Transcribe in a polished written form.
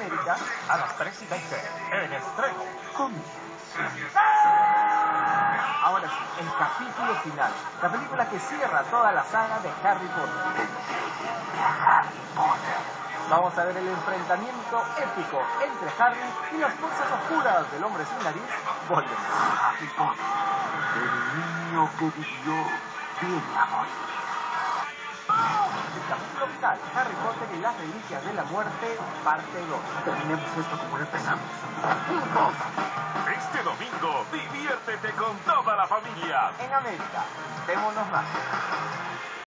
América a las 3:20 en estreno. Ahora sí, el capítulo final, la película que cierra toda la saga de Harry Potter. Vamos a ver el enfrentamiento épico entre Harry y las fuerzas oscuras del hombre sin nariz, Voldemort. Harry Potter, el niño que vivió, viene a morir. El capítulo final, Harry Potter y las reliquias de la muerte, parte 2. Terminemos esto como lo empezamos. Este domingo, diviértete con toda la familia. En América, démonos más.